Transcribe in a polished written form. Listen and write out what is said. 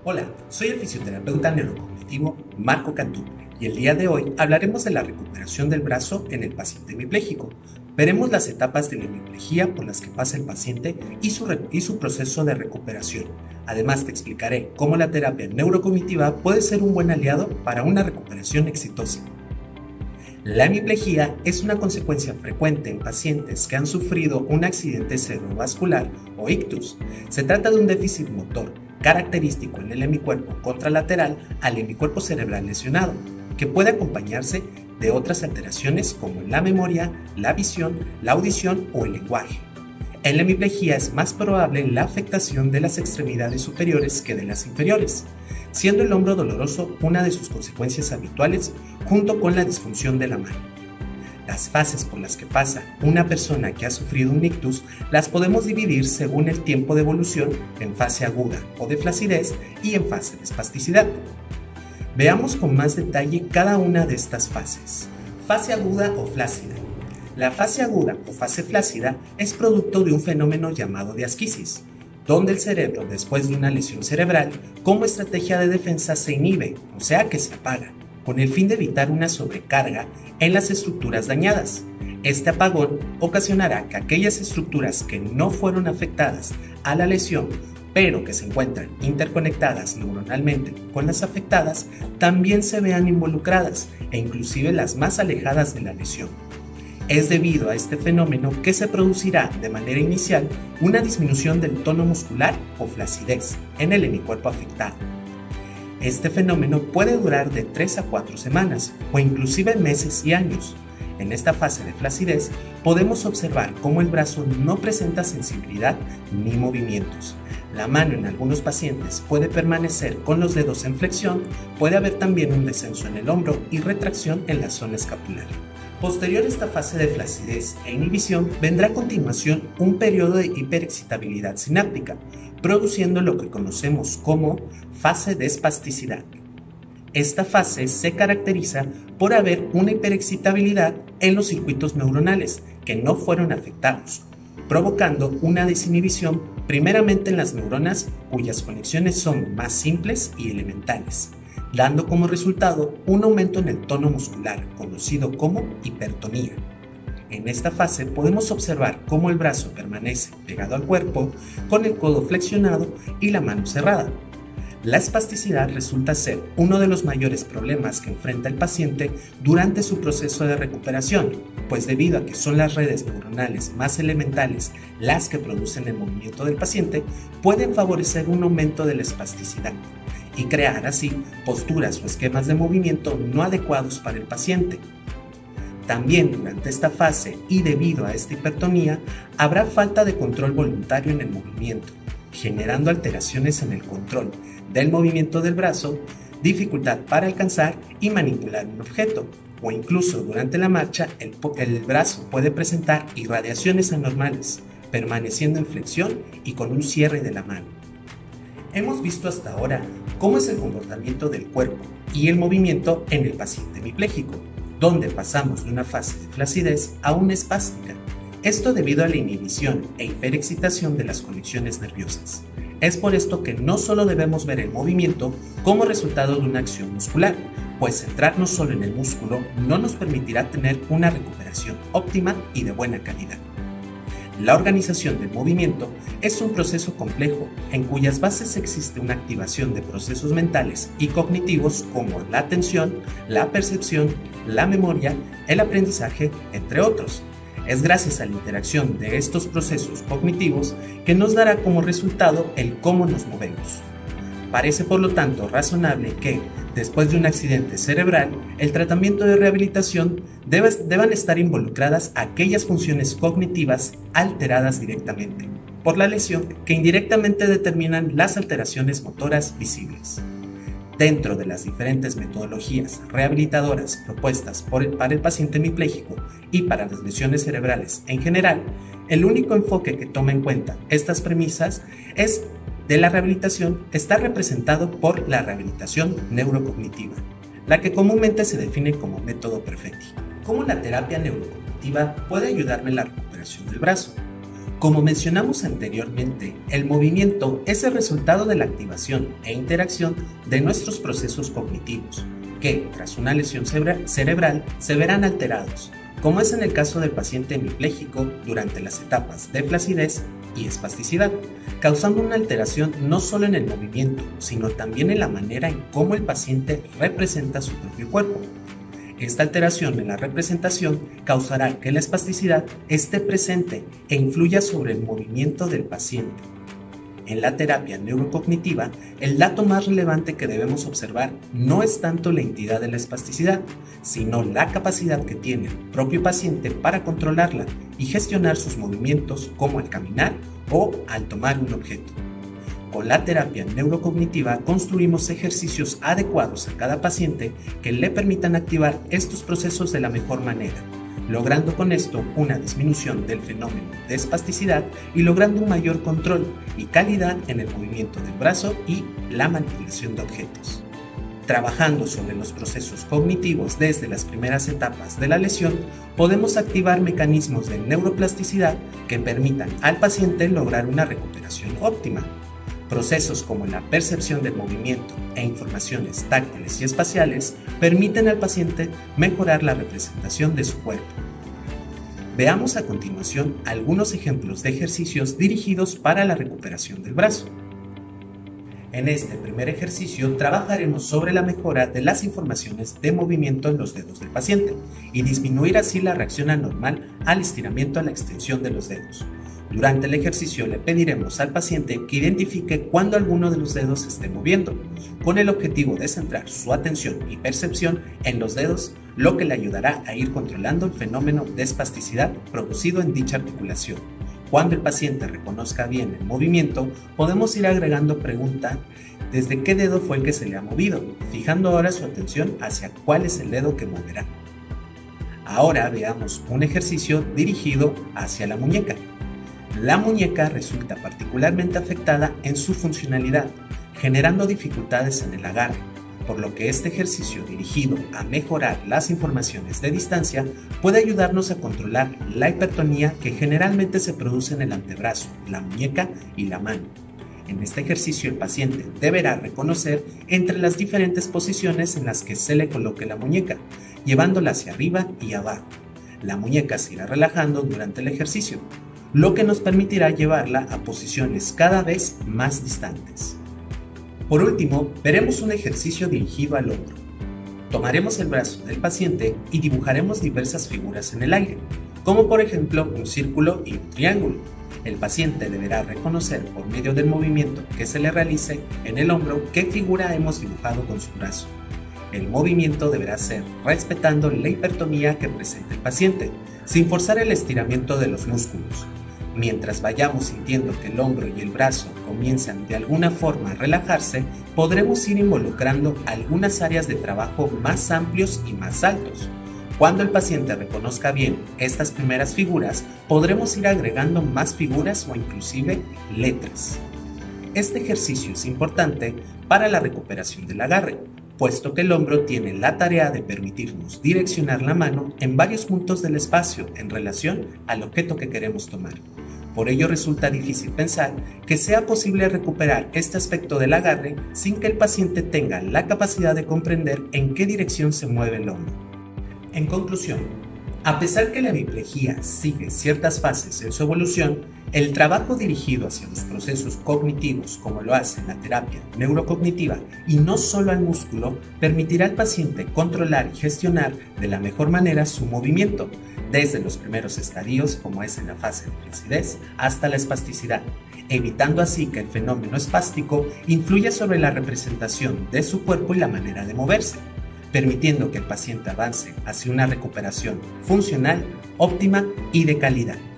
Hola, soy el fisioterapeuta neurocognitivo Marco Cantú y el día de hoy hablaremos de la recuperación del brazo en el paciente hemipléjico. Veremos las etapas de la hemiplegia por las que pasa el paciente y su proceso de recuperación. Además, te explicaré cómo la terapia neurocognitiva puede ser un buen aliado para una recuperación exitosa. La hemiplegia es una consecuencia frecuente en pacientes que han sufrido un accidente cerebrovascular o ictus. Se trata de un déficit motor característico en el hemicuerpo contralateral al hemicuerpo cerebral lesionado, que puede acompañarse de otras alteraciones como la memoria, la visión, la audición o el lenguaje. En la hemiplegia es más probable la afectación de las extremidades superiores que de las inferiores, siendo el hombro doloroso una de sus consecuencias habituales junto con la disfunción de la mano. Las fases por las que pasa una persona que ha sufrido un ictus las podemos dividir según el tiempo de evolución en fase aguda o de flacidez y en fase de espasticidad. Veamos con más detalle cada una de estas fases. Fase aguda o flácida. La fase aguda o fase flácida es producto de un fenómeno llamado diasquisis, donde el cerebro, después de una lesión cerebral, como estrategia de defensa se inhibe, o sea que se apaga, con el fin de evitar una sobrecarga en las estructuras dañadas. Este apagón ocasionará que aquellas estructuras que no fueron afectadas a la lesión, pero que se encuentran interconectadas neuronalmente con las afectadas, también se vean involucradas e inclusive las más alejadas de la lesión. Es debido a este fenómeno que se producirá de manera inicial una disminución del tono muscular o flacidez en el hemicuerpo afectado. Este fenómeno puede durar de 3 a 4 semanas o inclusive meses y años. En esta fase de flacidez podemos observar cómo el brazo no presenta sensibilidad ni movimientos. La mano en algunos pacientes puede permanecer con los dedos en flexión, puede haber también un descenso en el hombro y retracción en la zona escapular. Posterior a esta fase de flacidez e inhibición, vendrá a continuación un periodo de hiperexcitabilidad sináptica, produciendo lo que conocemos como fase de espasticidad. Esta fase se caracteriza por haber una hiperexcitabilidad en los circuitos neuronales que no fueron afectados, provocando una desinhibición primeramente en las neuronas cuyas conexiones son más simples y elementales, dando como resultado un aumento en el tono muscular, conocido como hipertonía. En esta fase podemos observar cómo el brazo permanece pegado al cuerpo, con el codo flexionado y la mano cerrada. La espasticidad resulta ser uno de los mayores problemas que enfrenta el paciente durante su proceso de recuperación, pues debido a que son las redes neuronales más elementales las que producen el movimiento del paciente, pueden favorecer un aumento de la espasticidad y crear así posturas o esquemas de movimiento no adecuados para el paciente. También durante esta fase y debido a esta hipertonía, habrá falta de control voluntario en el movimiento, generando alteraciones en el control del movimiento del brazo, dificultad para alcanzar y manipular un objeto, o incluso durante la marcha el brazo puede presentar irradiaciones anormales, permaneciendo en flexión y con un cierre de la mano. Hemos visto hasta ahora cómo es el comportamiento del cuerpo y el movimiento en el paciente hemipléjico, donde pasamos de una fase de flacidez a una espástica, esto debido a la inhibición e hiperexcitación de las conexiones nerviosas. Es por esto que no solo debemos ver el movimiento como resultado de una acción muscular, pues centrarnos solo en el músculo no nos permitirá tener una recuperación óptima y de buena calidad. La organización del movimiento es un proceso complejo en cuyas bases existe una activación de procesos mentales y cognitivos como la atención, la percepción, la memoria, el aprendizaje, entre otros. Es gracias a la interacción de estos procesos cognitivos que nos dará como resultado el cómo nos movemos. Parece por lo tanto razonable que, después de un accidente cerebral, el tratamiento de rehabilitación deban estar involucradas aquellas funciones cognitivas alteradas directamente por la lesión que indirectamente determinan las alteraciones motoras visibles. Dentro de las diferentes metodologías rehabilitadoras propuestas para el paciente hemipléjico y para las lesiones cerebrales en general, el único enfoque que toma en cuenta estas premisas de la rehabilitación está representado por la rehabilitación neurocognitiva, la que comúnmente se define como método Perfetti. ¿Cómo la terapia neurocognitiva puede ayudarme en la recuperación del brazo? Como mencionamos anteriormente, el movimiento es el resultado de la activación e interacción de nuestros procesos cognitivos, que, tras una lesión cerebral, se verán alterados, como es en el caso del paciente hemipléjico durante las etapas de flacidez y espasticidad, causando una alteración no solo en el movimiento, sino también en la manera en cómo el paciente representa su propio cuerpo. Esta alteración en la representación causará que la espasticidad esté presente e influya sobre el movimiento del paciente. En la terapia neurocognitiva, el dato más relevante que debemos observar no es tanto la entidad de la espasticidad, sino la capacidad que tiene el propio paciente para controlarla y gestionar sus movimientos, como al caminar o al tomar un objeto. Con la terapia neurocognitiva construimos ejercicios adecuados a cada paciente que le permitan activar estos procesos de la mejor manera, logrando con esto una disminución del fenómeno de espasticidad y logrando un mayor control y calidad en el movimiento del brazo y la manipulación de objetos. Trabajando sobre los procesos cognitivos desde las primeras etapas de la lesión, podemos activar mecanismos de neuroplasticidad que permitan al paciente lograr una recuperación óptima. Procesos como la percepción del movimiento e informaciones táctiles y espaciales permiten al paciente mejorar la representación de su cuerpo. Veamos a continuación algunos ejemplos de ejercicios dirigidos para la recuperación del brazo. En este primer ejercicio trabajaremos sobre la mejora de las informaciones de movimiento en los dedos del paciente y disminuir así la reacción anormal al estiramiento a la extensión de los dedos. Durante el ejercicio le pediremos al paciente que identifique cuando alguno de los dedos se esté moviendo, con el objetivo de centrar su atención y percepción en los dedos, lo que le ayudará a ir controlando el fenómeno de espasticidad producido en dicha articulación. Cuando el paciente reconozca bien el movimiento, podemos ir agregando preguntas desde qué dedo fue el que se le ha movido, fijando ahora su atención hacia cuál es el dedo que moverá. Ahora veamos un ejercicio dirigido hacia la muñeca. La muñeca resulta particularmente afectada en su funcionalidad, generando dificultades en el agarre, por lo que este ejercicio dirigido a mejorar las informaciones de distancia puede ayudarnos a controlar la hipertonía que generalmente se produce en el antebrazo, la muñeca y la mano. En este ejercicio el paciente deberá reconocer entre las diferentes posiciones en las que se le coloque la muñeca, llevándola hacia arriba y abajo. La muñeca se irá relajando durante el ejercicio, lo que nos permitirá llevarla a posiciones cada vez más distantes. Por último, veremos un ejercicio dirigido al hombro. Tomaremos el brazo del paciente y dibujaremos diversas figuras en el aire, como por ejemplo un círculo y un triángulo. El paciente deberá reconocer por medio del movimiento que se le realice en el hombro qué figura hemos dibujado con su brazo. El movimiento deberá ser respetando la hipertonía que presenta el paciente, sin forzar el estiramiento de los músculos. Mientras vayamos sintiendo que el hombro y el brazo comienzan de alguna forma a relajarse, podremos ir involucrando algunas áreas de trabajo más amplios y más altos. Cuando el paciente reconozca bien estas primeras figuras, podremos ir agregando más figuras o inclusive letras. Este ejercicio es importante para la recuperación del agarre, puesto que el hombro tiene la tarea de permitirnos direccionar la mano en varios puntos del espacio en relación al objeto que queremos tomar. Por ello resulta difícil pensar que sea posible recuperar este aspecto del agarre sin que el paciente tenga la capacidad de comprender en qué dirección se mueve el hombro. En conclusión, a pesar que la hemiplegia sigue ciertas fases en su evolución, el trabajo dirigido hacia los procesos cognitivos, como lo hace la terapia neurocognitiva, y no solo al músculo, permitirá al paciente controlar y gestionar de la mejor manera su movimiento, desde los primeros estadios, como es en la fase de flacidez, hasta la espasticidad, evitando así que el fenómeno espástico influya sobre la representación de su cuerpo y la manera de moverse, permitiendo que el paciente avance hacia una recuperación funcional, óptima y de calidad.